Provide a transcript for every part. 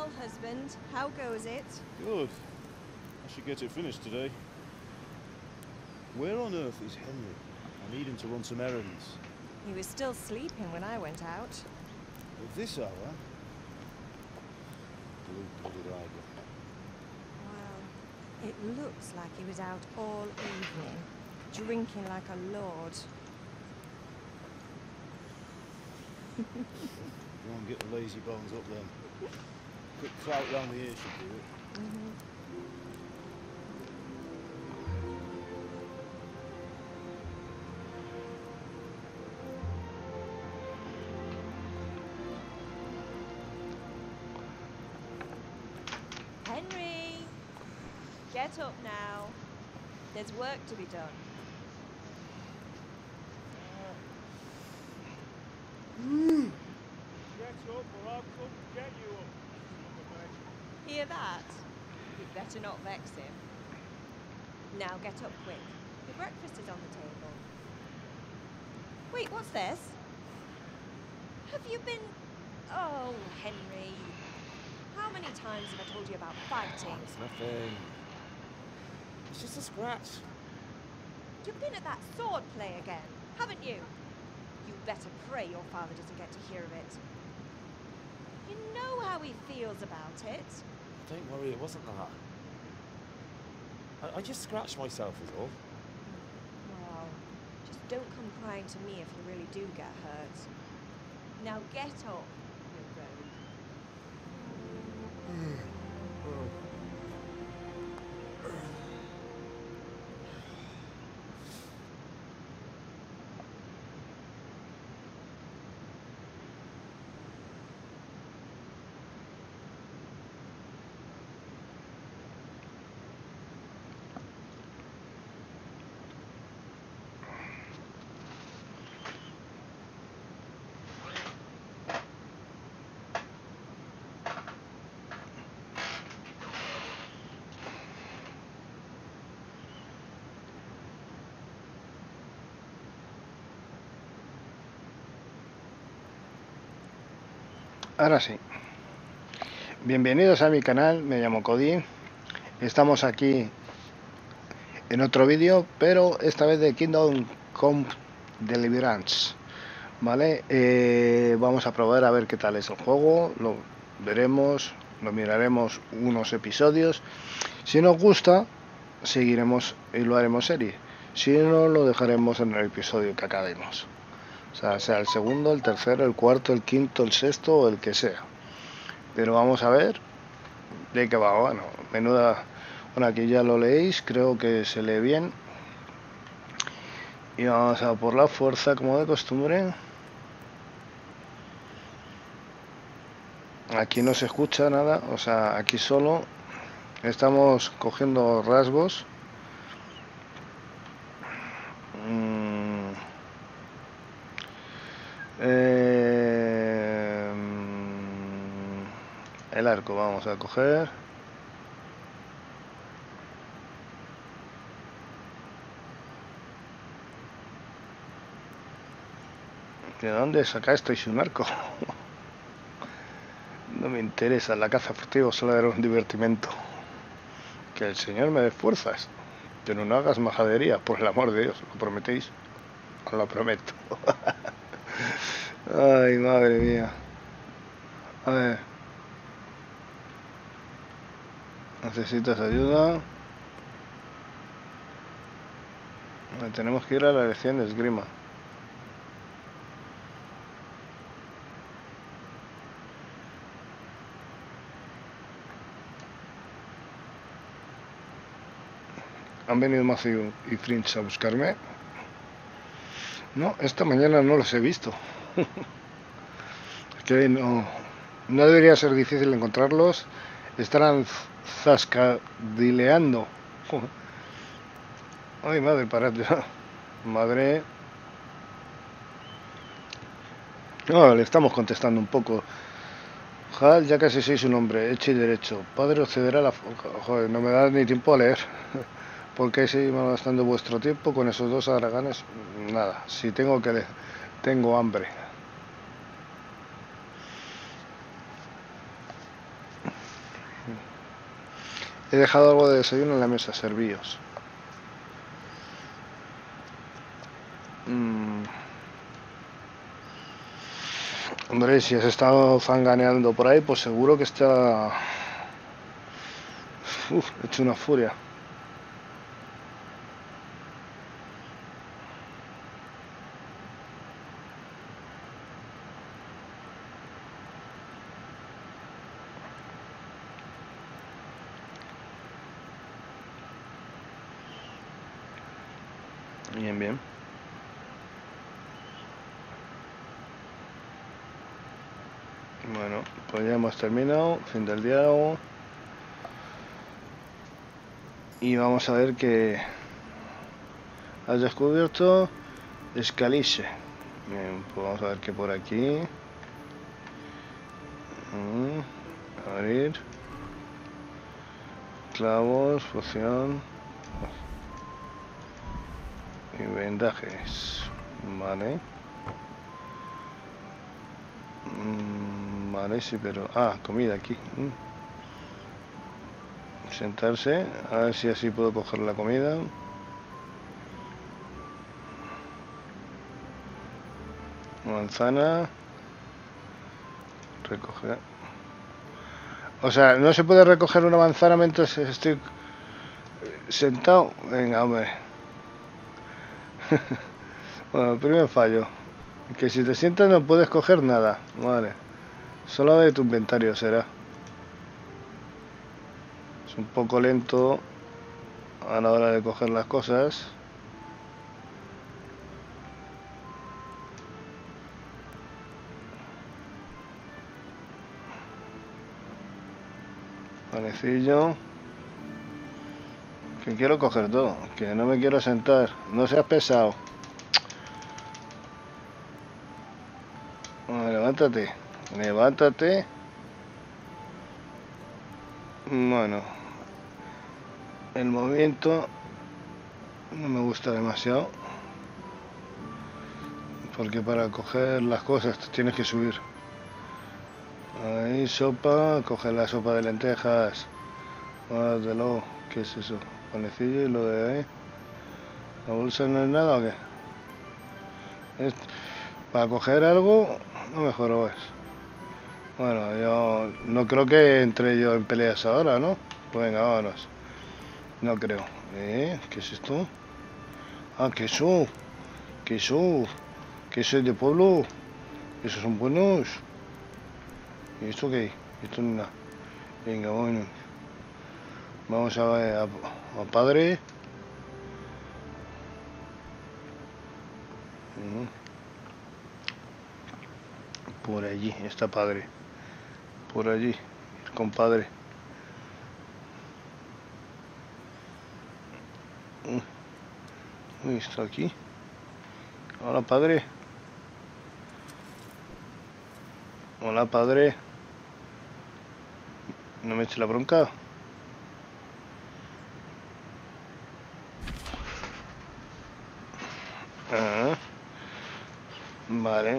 Well, husband, how goes it? Good. I should get it finished today. Where on earth is Henry? I need him to run some errands. He was still sleeping when I went out. At this hour? Blue-blooded idol. Well, it looks like he was out all evening, drinking like a lord. Go on, get the lazy bones up then. Quick clout round the ear should do it. Henry! Get up now. There's work to be done. Get up or I'll come get you up. Hear that? You'd better not vex him. Now get up quick. Your breakfast is on the table. Wait, what's this? Have you been... Oh, Henry. How many times have I told you about fighting? It's nothing. It's just a scratch. You've been at that sword play again, haven't you? You better pray your father doesn't get to hear of it. You know how he feels about it. Don't worry, it wasn't that. I just scratched myself is all. Well, just don't come crying to me if you really do get hurt. Now get up, you rogue. Ahora sí. Bienvenidos a mi canal, me llamo Cody. Estamos aquí en otro vídeo, pero esta vez de Kingdom Come Deliverance. Vale, vamos a probar a ver qué tal es el juego. Lo veremos, lo miraremos unos episodios. Si nos gusta, seguiremos y lo haremos serie. Si no, lo dejaremos en el episodio que acabemos. O sea el segundo, el tercero, el cuarto, el quinto, el sexto o el que sea. Pero vamos a ver de qué va. Bueno, menuda... Bueno, aquí ya lo leéis, creo que se lee bien. Y vamos a por la fuerza como de costumbre. Aquí no se escucha nada, o sea, aquí solo estamos cogiendo rasgos. El arco vamos a coger. ¿De dónde sacasteis un arco? No me interesa, la caza furtiva solo era un divertimento. Que el Señor me dé fuerzas. Pero no hagas majadería, por el amor de Dios, ¿lo prometéis? Os lo prometo. Ay, madre mía. A ver. ¿Necesitas ayuda? Tenemos que ir a la lección de esgrima. ¿Han venido Matthew y Fringe a buscarme? No, esta mañana no los he visto. Es que no debería ser difícil encontrarlos. Estarán zascadileando. Ay, madre, parad ya. Madre. No, le estamos contestando un poco. Hal, ya casi sois un hombre, hecho y derecho. Padre os cederá la... Joder, no me da ni tiempo a leer. ¿Por qué seguís malgastando vuestro tiempo con esos dos haraganes? Nada, si tengo que leer, tengo hambre. He dejado algo de desayuno en la mesa, servíos. Hombre, si has estado zanganeando por ahí, pues seguro que está... hecho una furia. Bien, bien. Bueno, pues ya hemos terminado. Fin del diálogo. Y vamos a ver que has descubierto Scalice. Bien, pues vamos a ver que por aquí. Abrir. Clavos, poción. Y vendajes. Vale. Vale, sí, pero... Ah, comida aquí. Sentarse. A ver si así puedo coger la comida. Manzana. Recoger. O sea, no se puede recoger una manzana mientras estoy sentado. Venga, hombre. Bueno, primer fallo. Que si te sientas no puedes coger nada. Vale. Solo de tu inventario será. Es un poco lento a la hora de coger las cosas. Panecillo. Que quiero coger todo. Que no me quiero sentar. No seas pesado. Bueno, levántate. Levántate. Bueno. El movimiento no me gusta demasiado. Porque para coger las cosas tienes que subir. Ahí, sopa. Coge la sopa de lentejas. Guárdatelo. ¿Qué es eso? Panecillo y lo de ahí. ¿La bolsa no es nada o qué? Para coger algo, no mejoró es. Bueno, yo no creo que entre yo en peleas ahora, ¿no? Pues venga, vámonos. No creo. ¿Qué es esto? Ah, queso. Queso. Queso de pueblo. Esos son buenos. ¿Y esto qué? Esto no es nada. Venga, bueno. Vamos a ver a padre. Por allí está padre. Por allí, el compadre. Uy, está aquí. Hola, padre. Hola, padre. ¿No me eche la bronca? Ah, vale.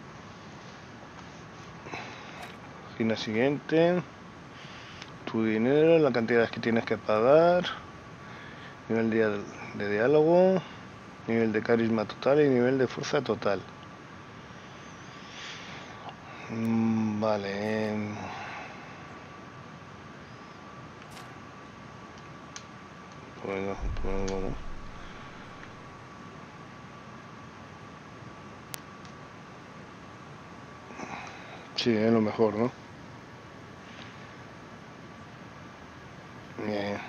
Página siguiente. Tu dinero, la cantidad que tienes que pagar. Nivel de diálogo. Nivel de carisma total y nivel de fuerza total. Vale. Bueno. Sí, es lo mejor, ¿no? Bien.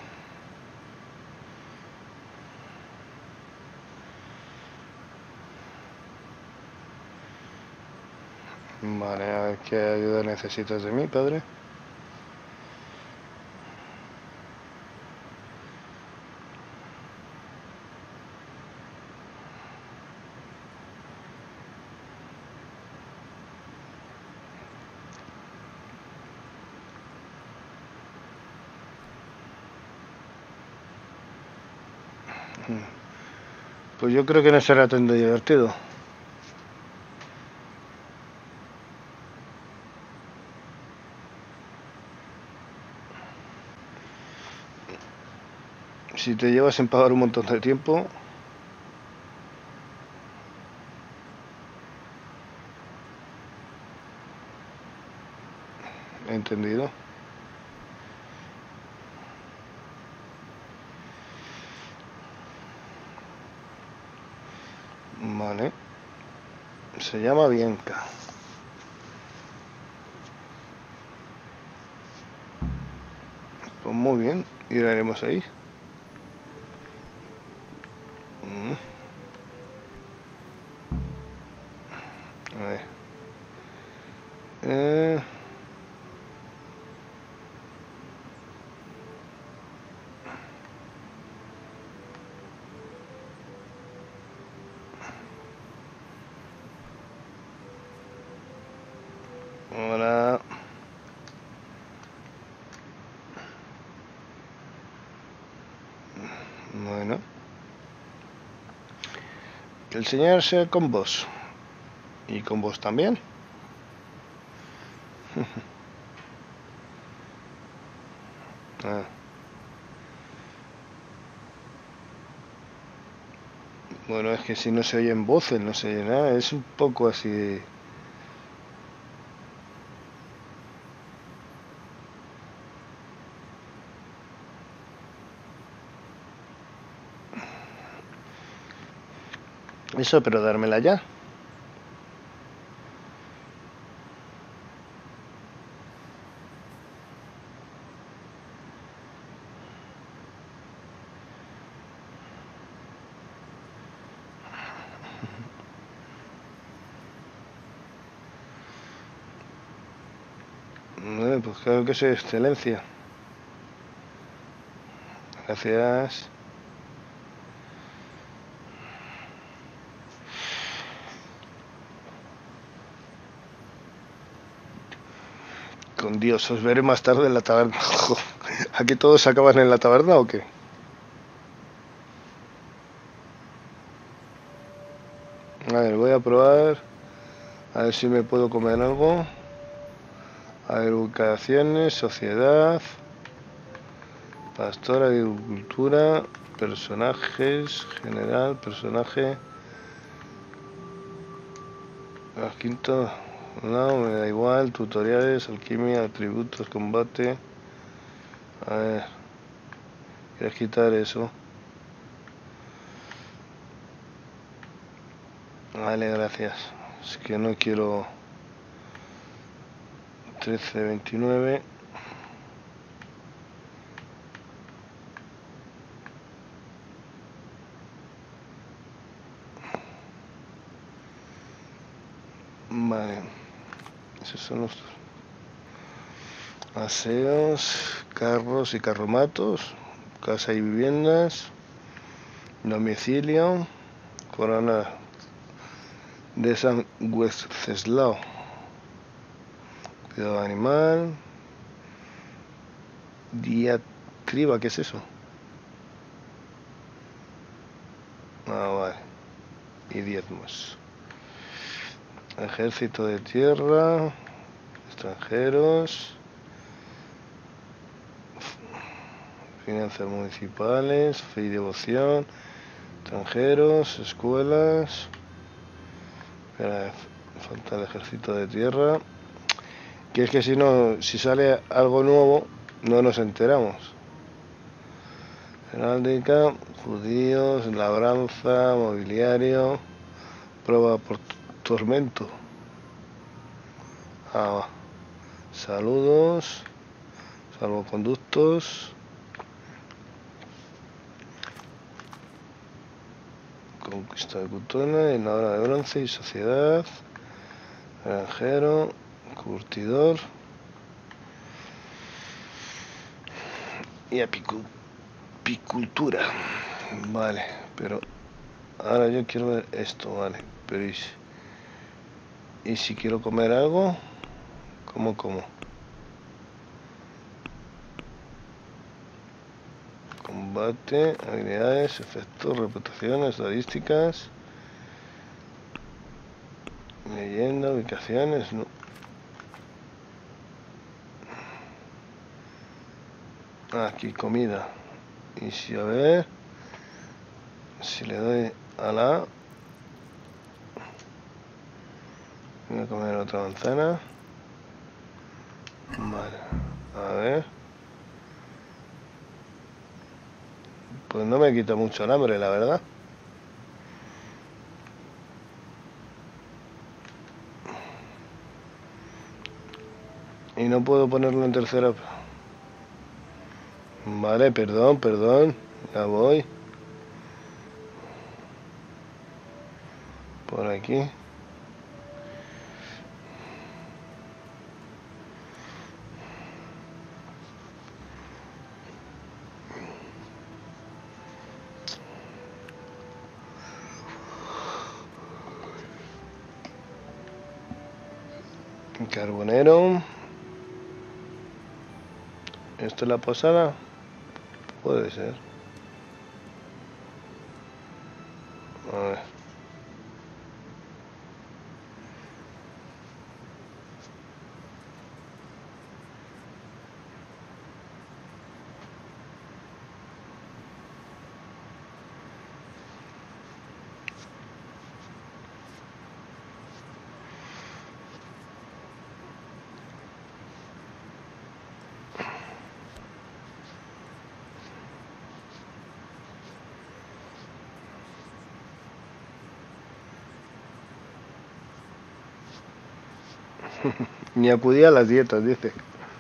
Vale, a ver qué ayuda necesitas de mí, padre. Pues yo creo que no será tan divertido. Si te llevas sin pagar un montón de tiempo. Entendido. Vale. Se llama Bianca. Pues muy bien, iremos ahí. A ver. Ahora. Bueno. Que el Señor sea con vos. Y con vos también. Ah. Bueno, es que si no se oyen voces, no se oye nada. Es un poco así. Eso, pero dármela ya. Pues claro que soy excelencia. Gracias. Con Dios, os veré más tarde en la taberna. ¿Aquí todos acaban en la taberna o qué? A ver, voy a probar. A ver si me puedo comer algo. A ver, ubicaciones, sociedad. Pastor, agricultura. Personajes, general, personaje. Los quinto. No, me da igual. Tutoriales, alquimia, atributos, combate. A ver. ¿Quieres quitar eso? Vale, gracias. Es que no quiero 1329. Vale. Esos son los aseos, carros y carromatos, casa y viviendas, domicilio, corona de San Wenceslao, cuidado animal, diatriba, ¿qué es eso? Ah, vale, y diezmos. Ejército de tierra, extranjeros, finanzas municipales, fe y devoción, extranjeros, escuelas. Espera, falta el ejército de tierra. Que es que si no, si sale algo nuevo, no nos enteramos. Heráldica, judíos, labranza, mobiliario, prueba por tormento. Ah, saludos, salvoconductos, conquista de Cutona, en la hora de bronce y sociedad, granjero, curtidor y apicultura. Vale, pero ahora yo quiero ver esto, vale, pero ¿y si quiero comer algo? ¿Cómo como? Combate, habilidades, efectos, reputación, estadísticas, leyenda, ubicaciones, no. Aquí comida. Y si a ver si le doy a la... Voy a comer otra manzana. Vale, a ver. Pues no me quita mucho el hambre, la verdad. Y no puedo ponerlo en tercera. Vale, perdón. Ya voy. Por aquí. Carbonero. ¿Esto es la posada? Puede ser. A ver. Ni acudí a las dietas, dice.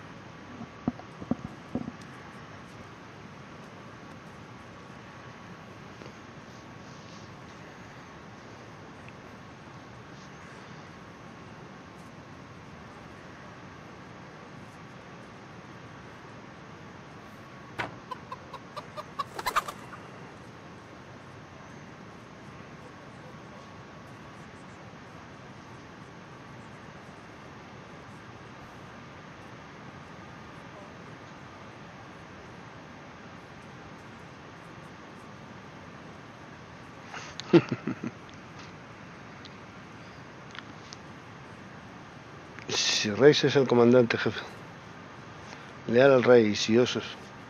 Si Reis es el comandante jefe, leal al rey, y si os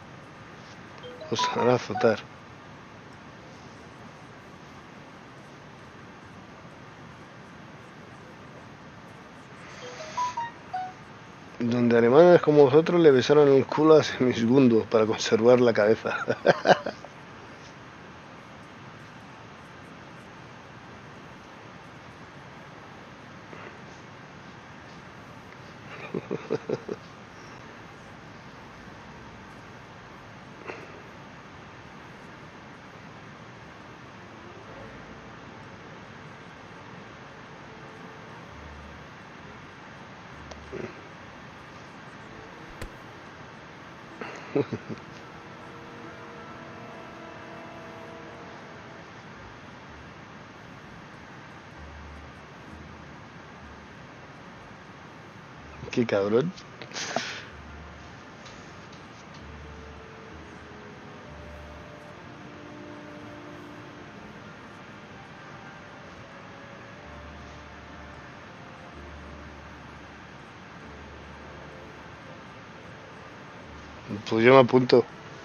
hará azotar. Donde alemanes como vosotros le besaron el culo a Semismundo para conservar la cabeza. Qué cabrón. Pues yo me apunto.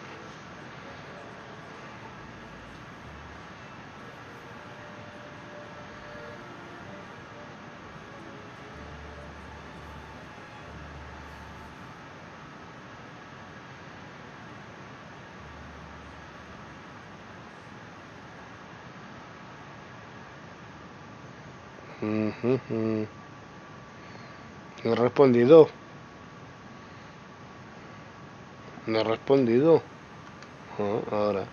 No he respondido. No he respondido. Ahora.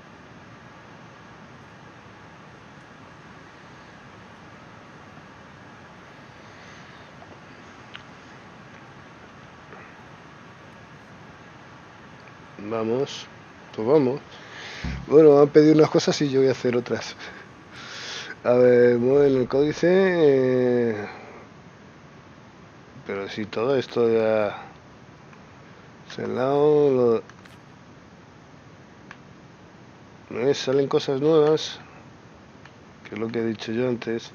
Vamos. Pues vamos. Bueno, me han pedido unas cosas y yo voy a hacer otras. A ver, mueven el códice. Pero si todo esto ya... Celado... ¿No salen cosas nuevas? Que es lo que he dicho yo antes.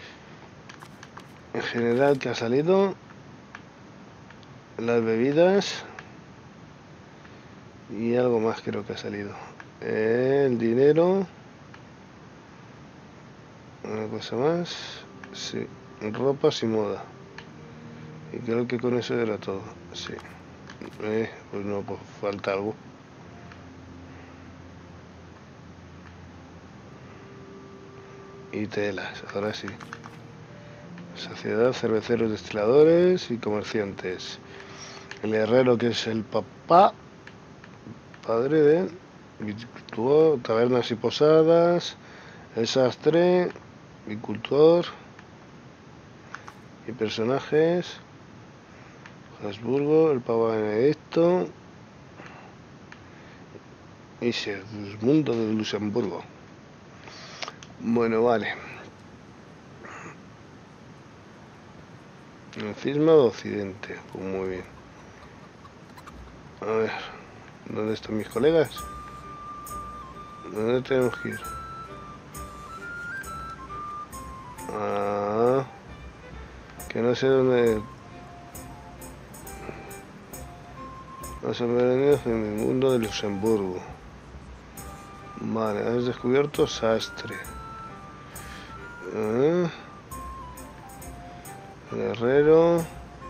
En general, que ha salido... Las bebidas... Y algo más creo que ha salido. El dinero. Una cosa más. Sí. Ropas y moda. Y creo que con eso era todo. Sí. Pues no, pues falta algo. Y telas, ahora sí. Sociedad, cerveceros, destiladores y comerciantes. El herrero, que es el papá, padre de viticultor, tabernas y posadas. El sastre, viticultor y personajes. Habsburgo, el Papa Benedicto y Segismundo de Luxemburgo. Bueno, vale. El cisma de Occidente, pues muy bien. A ver, ¿dónde están mis colegas? ¿Dónde tenemos que ir? Ah, que no sé dónde. Los soberanios en el mundo de Luxemburgo. Vale, has descubierto sastre. Guerrero.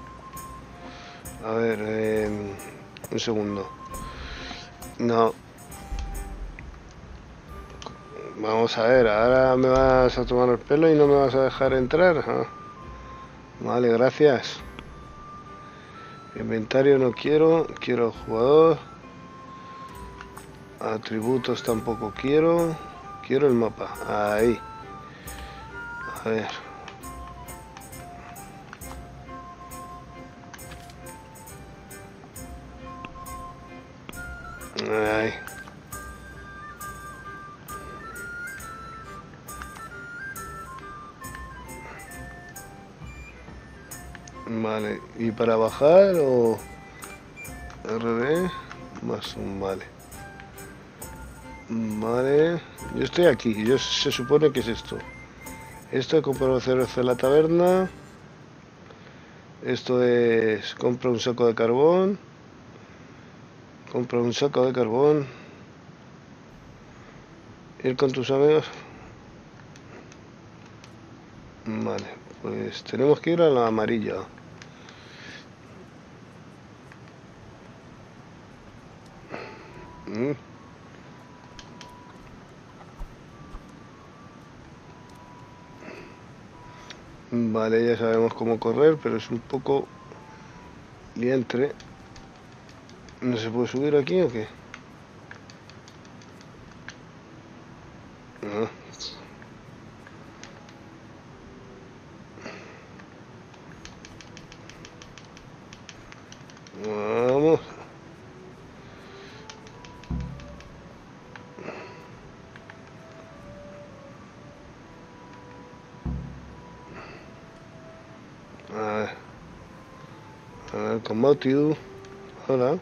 A ver, un segundo. No. Vamos a ver, ahora me vas a tomar el pelo y no me vas a dejar entrar. Ah. Vale, gracias. Inventario no quiero, quiero jugador. Atributos tampoco quiero. Quiero el mapa. Ahí. A ver. Ahí. Vale, ¿y para bajar o RD? Más un vale. Vale, yo estoy aquí, se supone que es esto. Esto es comprar cerveza en la taberna. Esto es compra un saco de carbón. Compra un saco de carbón. Ir con tus amigos. Vale, pues tenemos que ir a la amarilla. Vale, ya sabemos cómo correr, pero es un poco lientre. ¿No se puede subir aquí o qué? No. Vamos. A ver, con Matthew. Hola.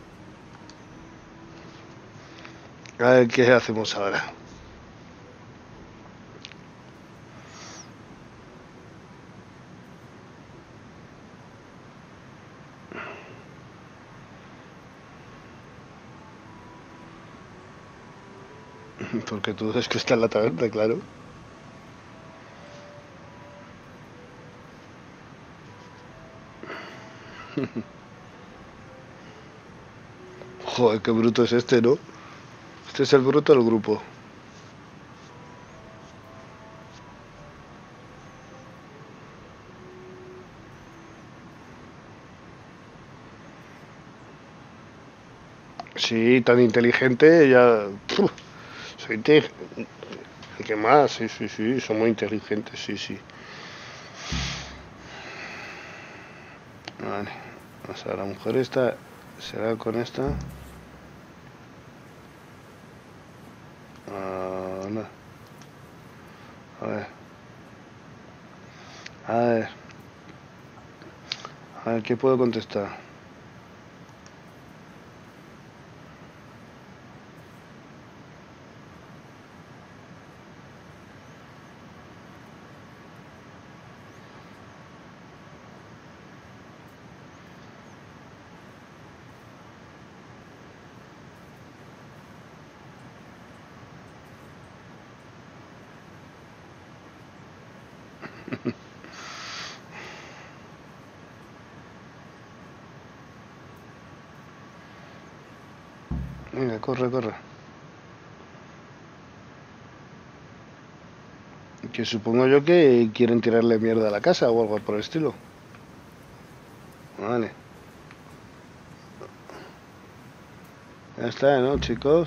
A ver qué hacemos ahora. Porque tú ves que está en la taberna, claro. Joder, qué bruto es este, ¿no? Este es el bruto del grupo. Sí, tan inteligente, ya... soy el que más, sí, son muy inteligentes, sí. Vale, o sea, la mujer esta será con esta. No. A ver. A ver, ¿qué puedo contestar? Venga, corre, corre. Que supongo yo que quieren tirarle mierda a la casa o algo por el estilo. Vale. Ya está, ¿no, chicos?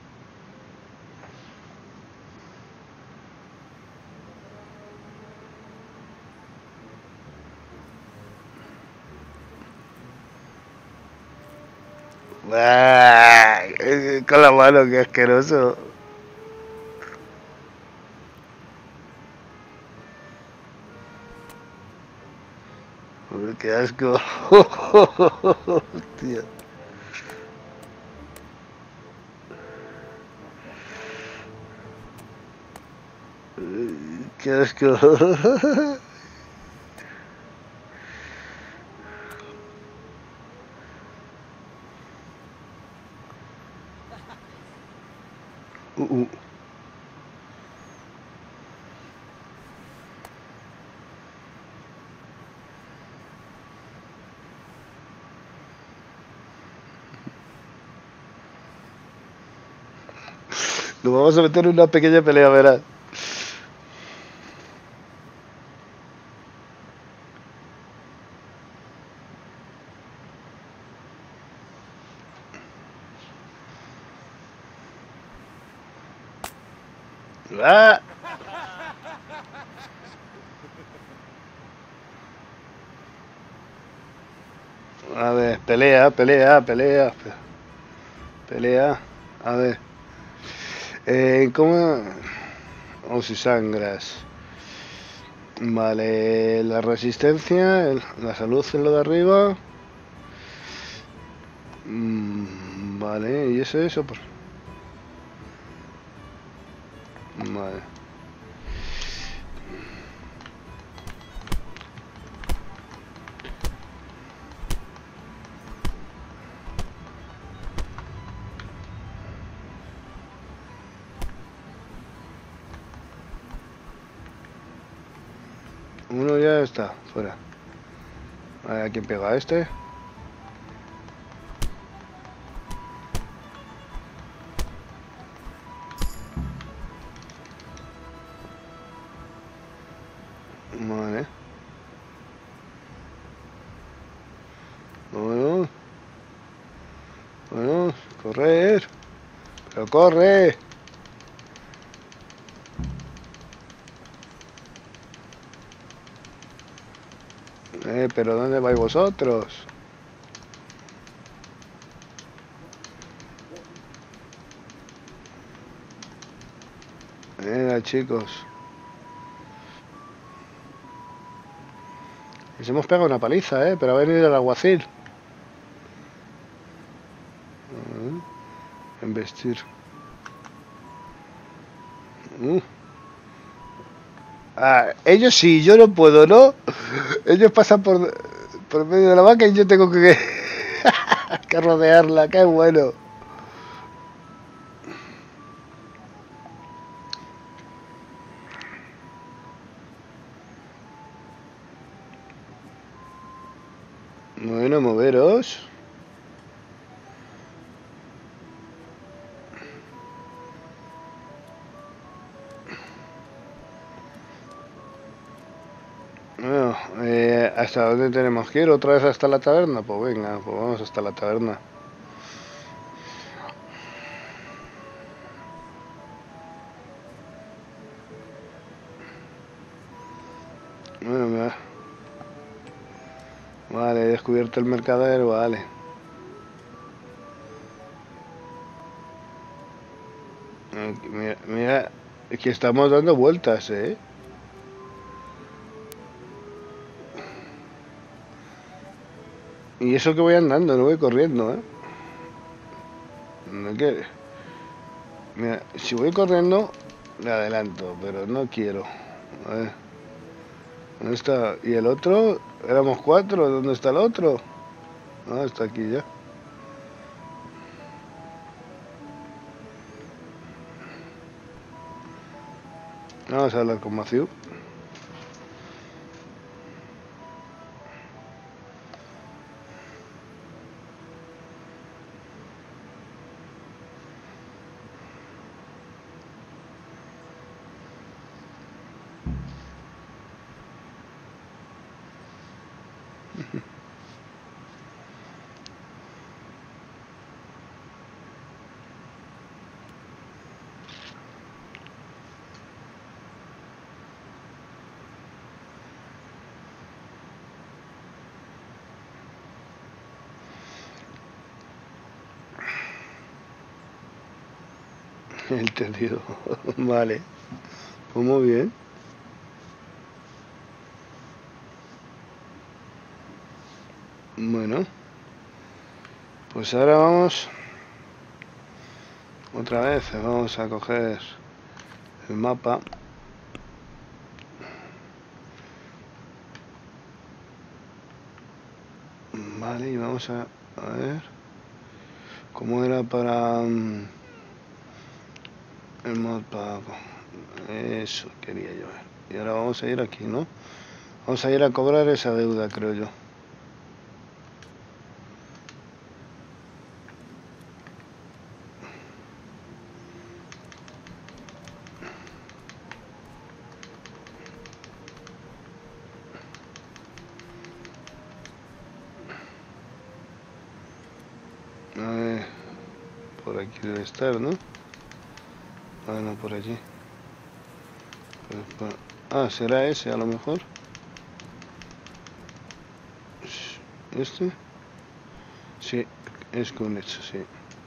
¡Ah! Con la mano, qué asqueroso. Uy, qué asco. Hostia. Qué asco. Uh, uh. Nos vamos a meter en una pequeña pelea, verás. ¡Ah! A ver, pelea, pelea, pelea. Pelea. A ver. ¿Cómo? O si sangras. Vale, la resistencia, la salud en lo de arriba. Vale, ¿y eso? Pues. Vale. Uno ya está, fuera. A ver, ¿a quién pega? ¿A este? Vale. Bueno. Bueno, correr. Pero corre. Pero ¿dónde vais vosotros? Venga, chicos. Les hemos pegado una paliza, pero ha venido el alguacil. Investir. Ellos sí, yo no puedo, ¿no? Ellos pasan por medio de la vaca y yo tengo que, que rodearla, qué bueno. Bueno, moveros. Bueno, ¿hasta dónde tenemos que ir? ¿Otra vez hasta la taberna? Pues venga, pues vamos hasta la taberna. Bueno, mira. Vale, he descubierto el mercader, vale. Mira, es que estamos dando vueltas, Y eso que voy andando, no voy corriendo, No quiere. Mira, si voy corriendo, le adelanto, pero no quiero. A ver. ¿Dónde está? ¿Y el otro? Éramos 4, ¿dónde está el otro? Ah, está aquí ya. Vamos a hablar con Matthew. Entendido. Vale. Pues muy bien. Bueno. Pues ahora vamos. Otra vez vamos a coger el mapa. Vale, y vamos a ver cómo era para el mapa. Eso quería yo ver. Y ahora vamos a ir aquí, ¿no? Vamos a ir a cobrar esa deuda, creo yo. A ver, por aquí debe estar, ¿no? Ah, no, por allí. Ah, será ese a lo mejor. ¿Este? Sí, es con eso, sí.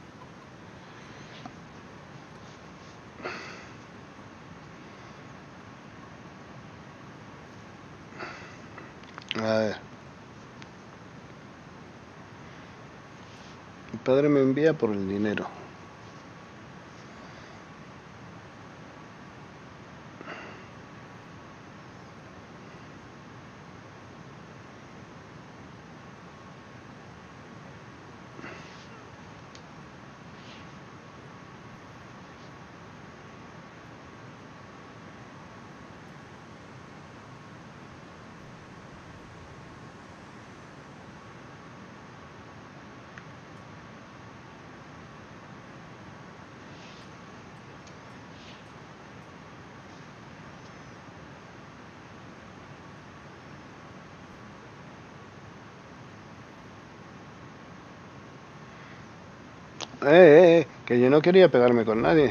A ver. Mi padre me envía por el dinero. Que yo no quería pegarme con nadie.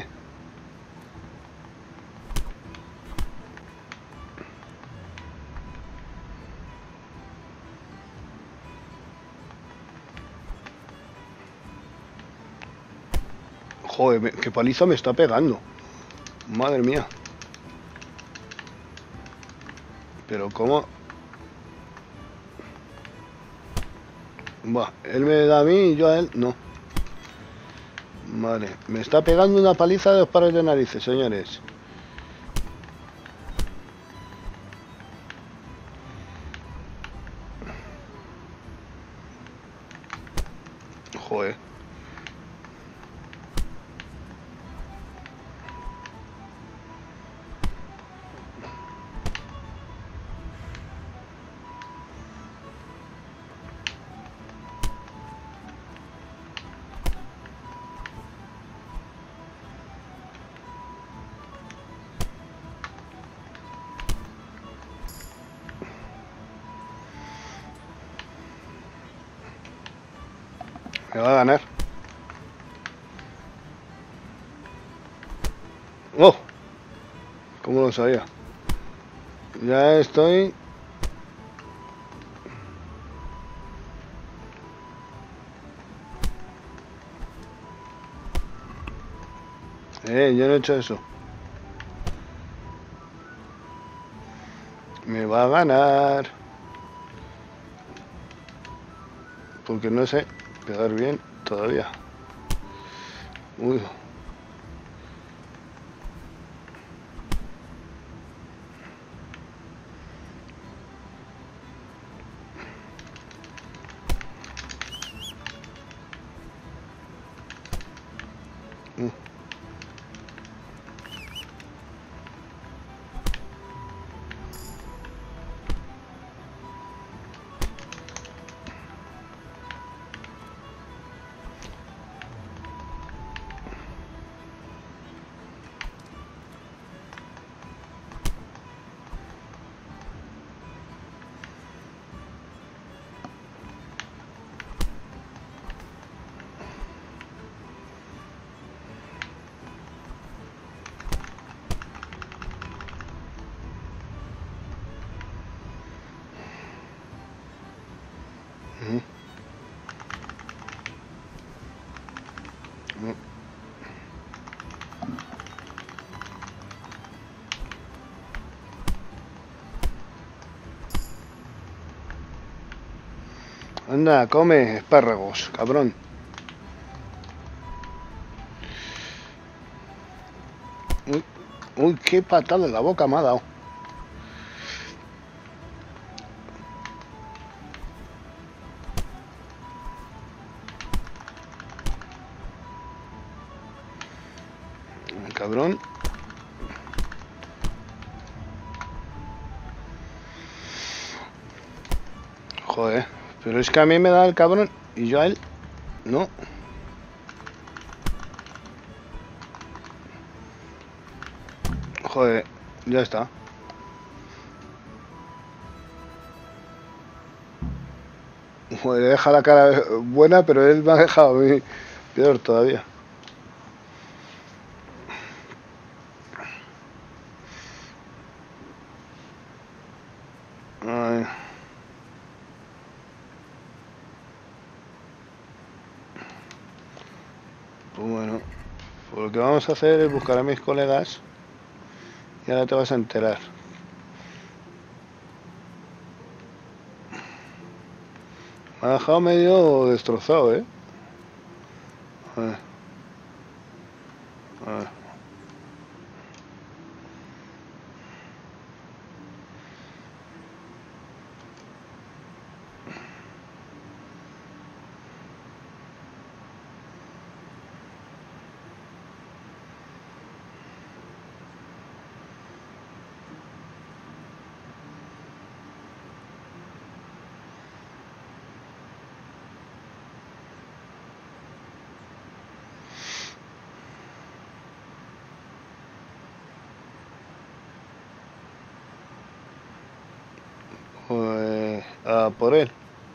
Joder, qué paliza me está pegando. Madre mía. Pero cómo... Buah, él me da a mí y yo a él no. Vale, me está pegando una paliza de 2 pares de narices, señores. Joder. Me va a ganar. ¡Oh! ¿Cómo lo sabía? Ya estoy... yo no he hecho eso. Me va a ganar. Porque no sé pegar bien todavía. Uy. Anda, come espárragos, cabrón. Uy, uy, qué patada en la boca me ha dado. Cabrón. Joder, pero es que a mí me da el cabrón y yo a él no. Joder, ya está. Joder, le deja la cara buena, pero él me ha dejado a mí peor todavía. Ay. Pues bueno, pues lo que vamos a hacer es buscar a mis colegas y ahora te vas a enterar. Me ha dejado medio destrozado, ¿eh? A ver. A ver. Pues, a por él.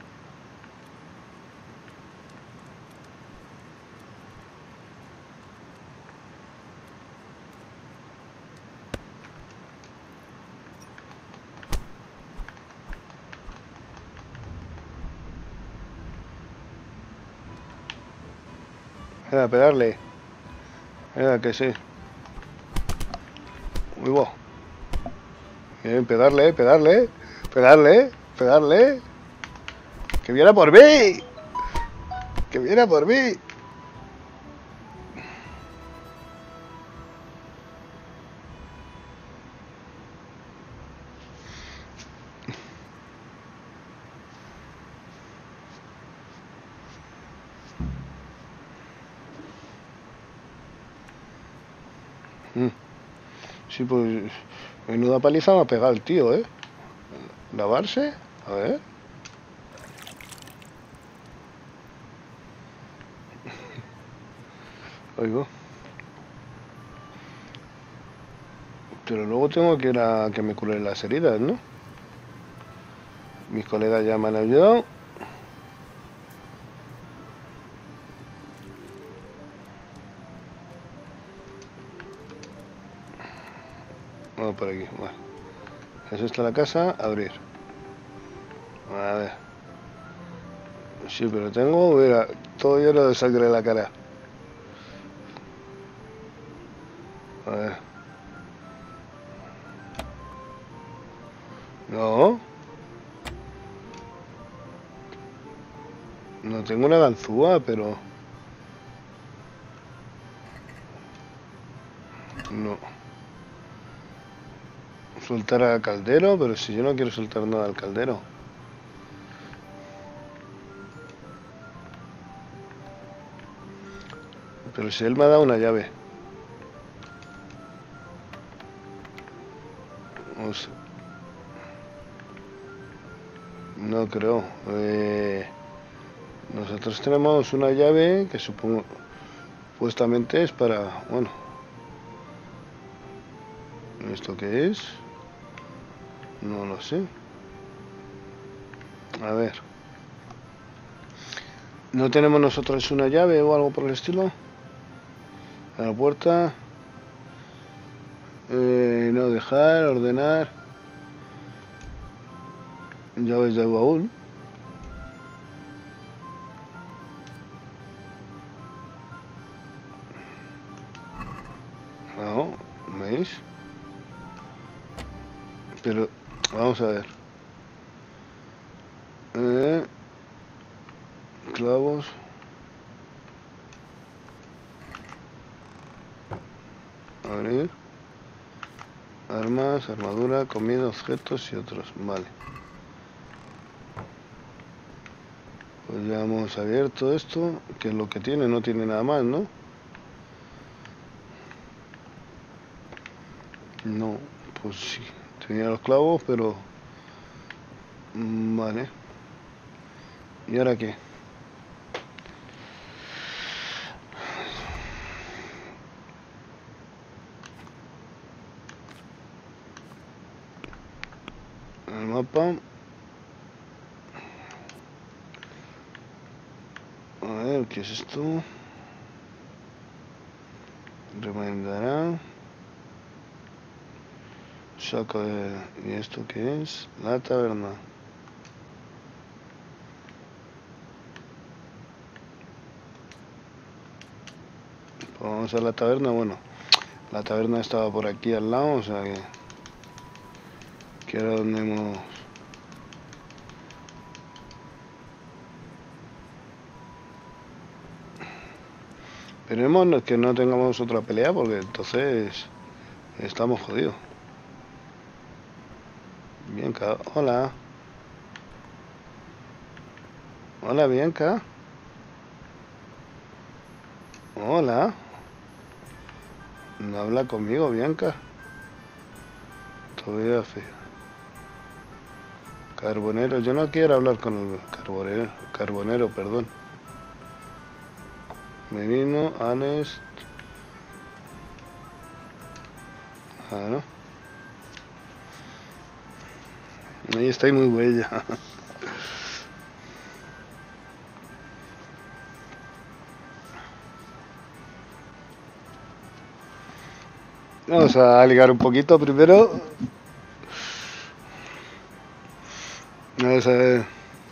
Venga, pegarle. Venga, que sí. Uy, va. Bien, pegarle, pegarle. Pegarle, pegarle. Que viene por mí. Que viene por mí. Sí, pues menuda paliza me ha pegado el tío, ¿eh? ¿Lavarse? A ver. Oigo. Pero luego tengo que ir a que me curen las heridas, ¿no? Mis colegas ya me han ayudado. Vamos por aquí. Bueno. ¿Es esta la casa? Abrir. A ver. Sí, pero tengo, mira, todo lleno de sangre en la cara. A ver. No. No tengo una ganzúa, pero... No. Soltar al caldero, pero si yo no quiero soltar nada al caldero. Pero si él me ha dado una llave. O sea, no creo. Nosotros tenemos una llave que supongo supuestamente es para... Bueno. ¿Esto qué es? No lo sé. A ver. ¿No tenemos nosotros una llave o algo por el estilo? A la puerta. No dejar, ordenar. Llaves de baúl. No, ¿veis? Pero, vamos a ver. clavos. Abrir. Armas, armadura, comida, objetos y otros. Vale. Pues ya hemos abierto esto, que es lo que tiene, no tiene nada más, ¿no? No, pues sí, tenía los clavos, pero... Vale. ¿Y ahora qué? El mapa. A ver, ¿qué es esto? Remendará. Saco de... ¿Y esto qué es? La taberna. Pues vamos a la taberna. Bueno, la taberna estaba por aquí al lado, o sea que era donde hemos... Esperemos que no tengamos otra pelea, porque entonces estamos jodidos. Bianca, hola. Hola, Bianca. Hola. No habla conmigo, Bianca. Todavía feo. Carbonero, yo no quiero hablar con el carbonero, perdón. Menino, Alex. Ah, ¿no? Ahí está muy bella. Vamos a ligar un poquito primero. Vamos a ver.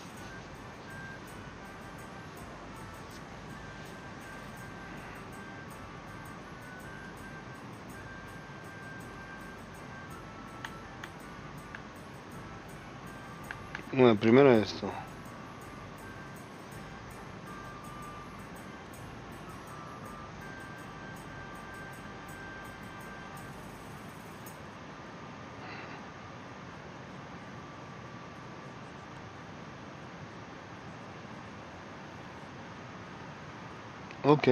Bueno, primero esto. Ok.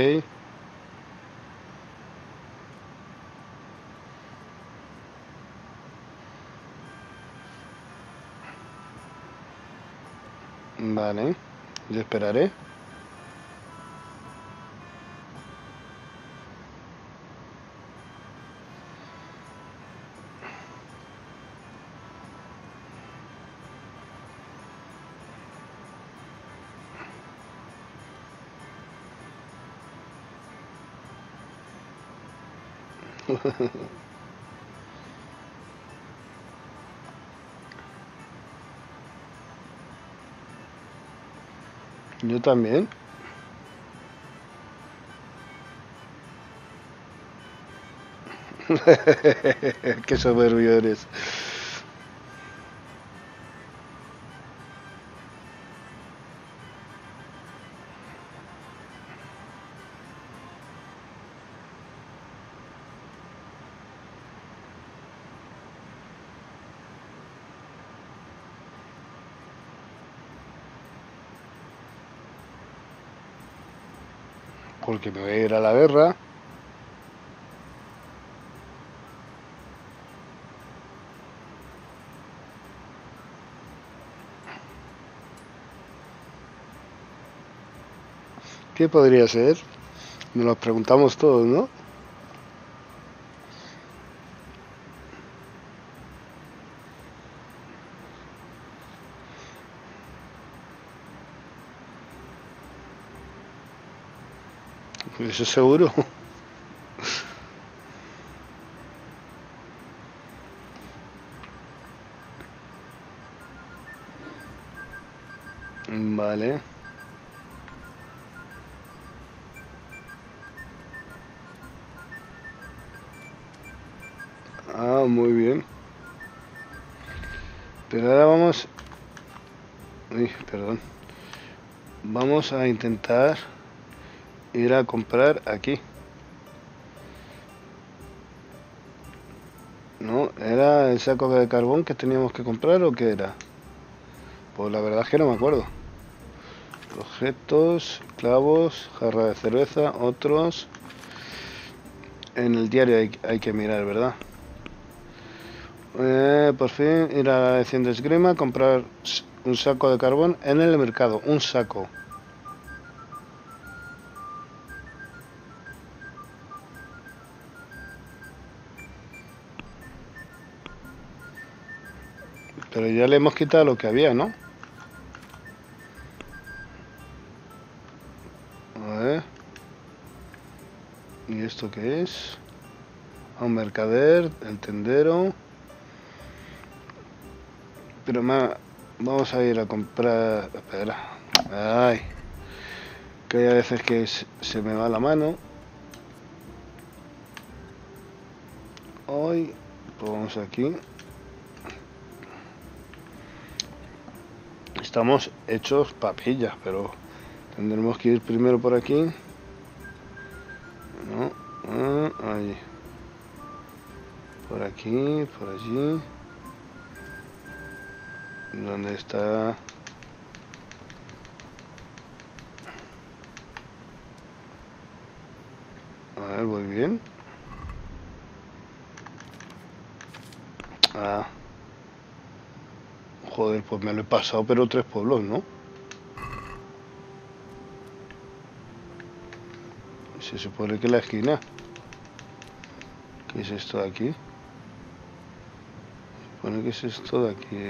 Vale. Yo esperaré. Yo también. Qué soberbio eres. Porque me voy a ir a la guerra. ¿Qué podría ser? Nos lo preguntamos todos, ¿no? Eso seguro. Vale. Ah, muy bien. Pero ahora vamos... Uy, perdón. Vamos a intentar ir a comprar aquí. ¿No? ¿Era el saco de carbón que teníamos que comprar o qué era? Pues la verdad es que no me acuerdo. Objetos, clavos, jarra de cerveza, otros. En el diario hay que mirar, ¿verdad? Por fin ir a la lección de esgrima, comprar un saco de carbón en el mercado. Un saco. Pero ya le hemos quitado lo que había, ¿no? A ver. ¿Y esto qué es? A un mercader, el tendero. Pero vamos a ir a comprar... Espera. Ay. Que hay a veces que se me va la mano. Hoy, pues vamos aquí. Estamos hechos papillas, pero tendremos que ir primero por aquí. No, allí. Por aquí, por allí. ¿Dónde está? A ver, voy bien. Ah. Joder, pues me lo he pasado, pero 3 pueblos, ¿no? Se supone que la esquina. ¿Qué es esto de aquí? Se supone que es esto de aquí,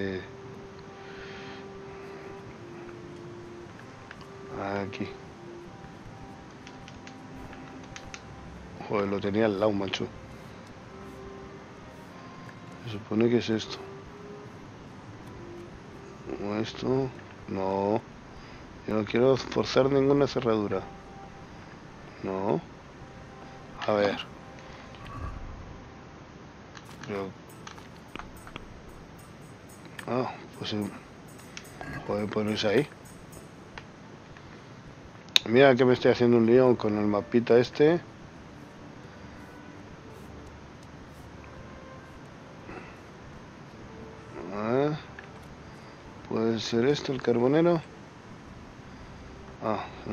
Aquí. Joder, lo tenía al lado, macho. Se supone que es esto. O esto. No. Yo no quiero forzar ninguna cerradura. No. A ver. Pero... Ah, pues... Joder, pues ahí. Mira que me estoy haciendo un lío con el mapita este. ¿Puede ser esto el carbonero? Ah, sí.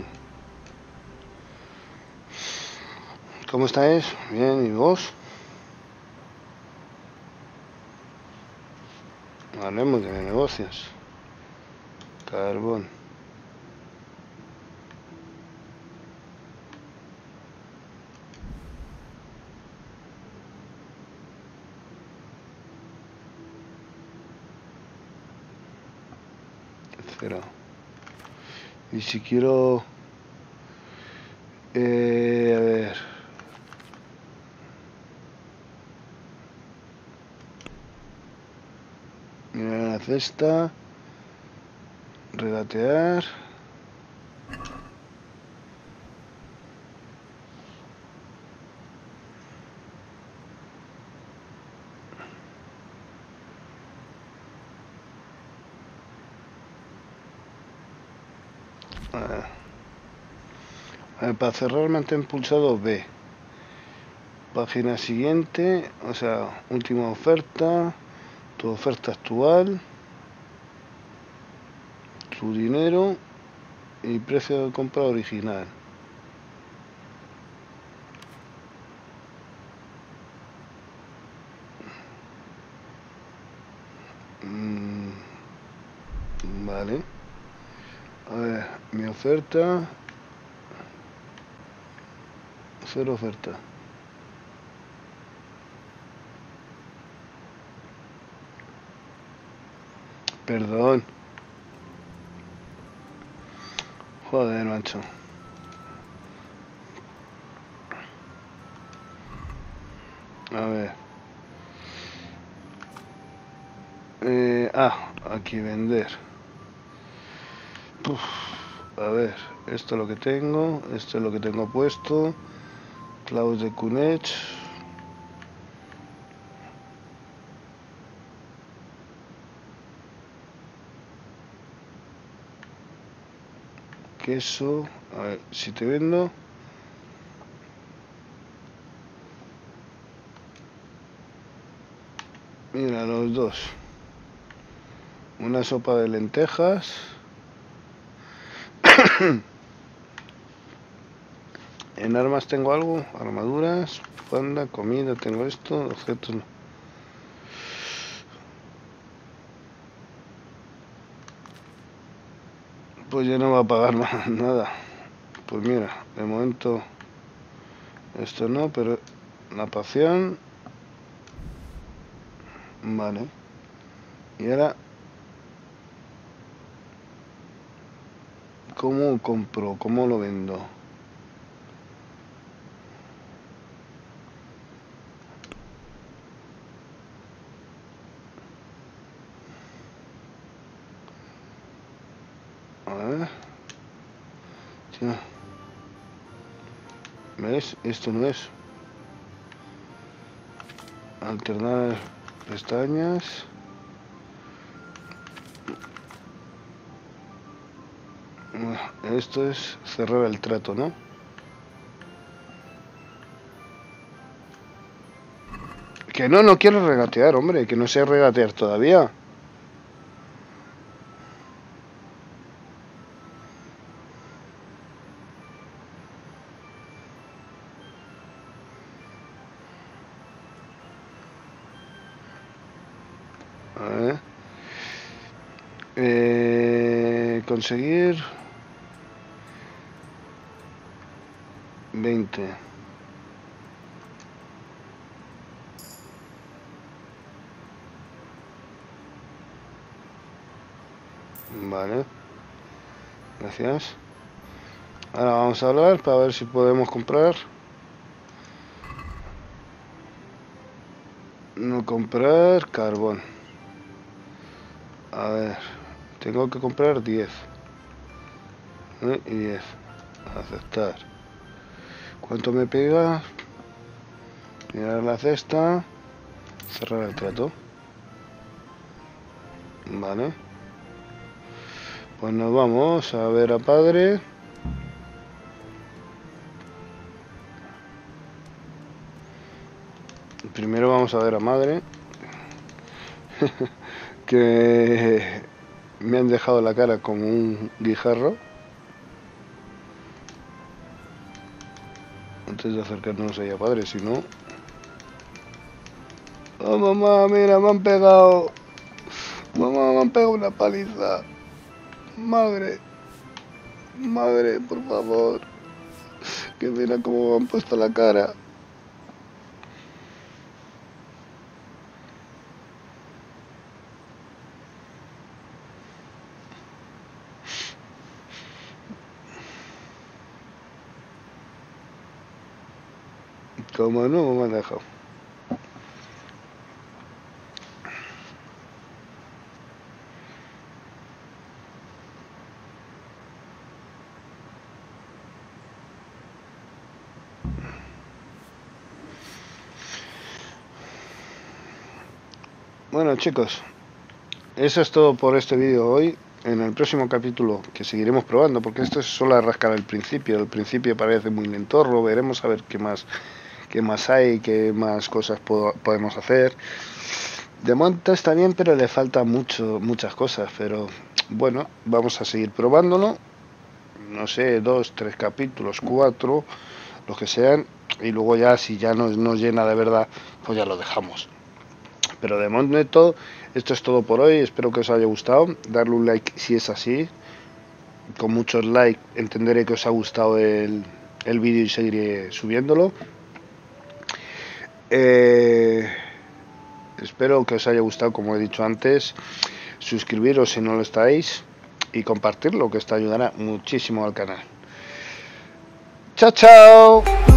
¿Cómo estáis? Bien, ¿y vos? Hablemos de negocios. Carbón. Cero. Y si quiero... a ver... Mira la cesta. Regatear. Para cerrar, mantén pulsado B. Página siguiente, o sea, última oferta, tu oferta actual, tu dinero y precio de compra original. Vale. A ver, mi oferta. Cero oferta. Perdón. Joder, macho. A ver. Aquí vender. Uf, a ver, esto es lo que tengo. Esto es lo que tengo puesto. Clavos de Cunech. queso. A ver, si te vendo. Mira, los dos. Una sopa de lentejas. En armas tengo algo. Armaduras, bufanda, comida, tengo esto. Objetos no. Pues ya no va a pagar nada. Pues mira, de momento esto no, pero la poción. Vale. Y ahora, ¿cómo compro? ¿Cómo lo vendo? A ver. Sí. ¿Ves? Esto no es. Alternar pestañas. Esto es cerrar el trato, ¿no? Que no quiero regatear, hombre, que no sé regatear todavía. A ver. Conseguir 20. Vale. Gracias. Ahora vamos a hablar para ver si podemos comprar. No comprar carbón. A ver. Tengo que comprar 10. Y 10. Aceptar. ¿Cuánto me pega? Mirar la cesta. Cerrar el trato. Vale. Pues nos vamos a ver a padre. Primero vamos a ver a madre. Que me han dejado la cara como un guijarro. Antes de acercarnos ahí a padre, si no... Oh, mamá, mira, me han pegado. Mamá, me han pegado una paliza. Madre. Madre, por favor. Que mira cómo me han puesto la cara. Como no me han dejado. Bueno, chicos, eso es todo por este vídeo hoy. En el próximo capítulo, que seguiremos probando, porque esto es solo a rascar el principio. El principio parece muy lentorro. Veremos a ver qué más hay, qué más cosas podemos hacer. De momento está bien, pero le faltan muchas cosas. Pero bueno, vamos a seguir probándolo. No sé, 2, 3 capítulos, 4, los que sean. Y luego ya, si ya nos llena de verdad, pues ya lo dejamos. Pero de momento, esto es todo por hoy. Espero que os haya gustado. Darle un like si es así. Con muchos likes entenderé que os ha gustado el vídeo y seguiré subiéndolo. Espero que os haya gustado, como he dicho antes. Suscribiros si no lo estáis. Y compartirlo, que esto ayudará muchísimo al canal. ¡Chao, chao!